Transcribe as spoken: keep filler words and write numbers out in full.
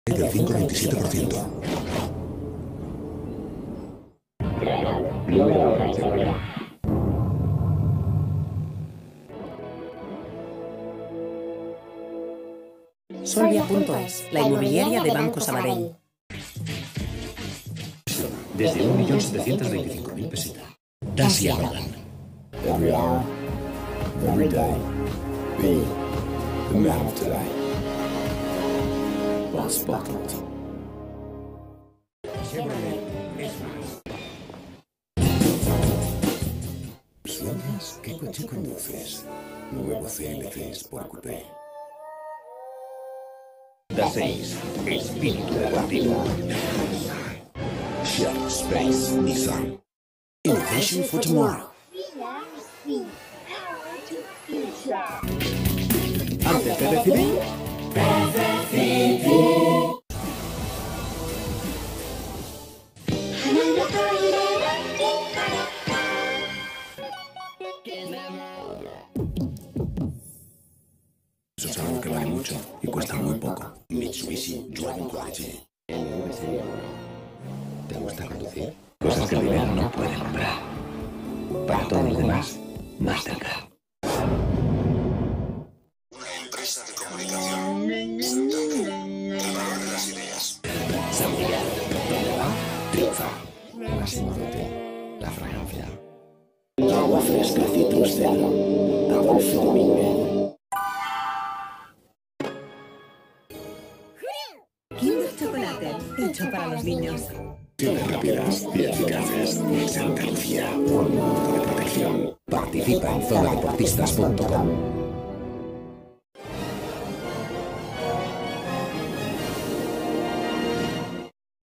del cinco coma veintisiete por ciento. Solvia punto es, la inmobiliaria de Banco Sabadell. Desde un millón setecientos veinticinco mil pesitas. Dacia Logan. Every hour, every day, be the man of today. Once bottled. ¿Sueñas? ¿Qué coche conduces? Nuevo C L C Sport Coupé. Da seis. Espíritu deportivo. Shell Space Nissan. Innovation for tomorrow. Antes de decidir, eso es algo que vale mucho y cuesta muy poco. Mitsubishi Dragon Quality. ¿Te gusta conducir? Cosas que el dinero no puede comprar. Para todos los demás, Mastercard. Una empresa de comunicación. Santander. El valor de las ideas. San Miguel, donde va, triunfa. Máximo de la fragancia. Agua fresca Citrus Cedro. Adolfo Domínguez. Kinder Chocolate, hecho para los niños. Tiendas rápidas y eficaces. Santa Lucía, un mundo de protección. Participa en zona deportistas punto com.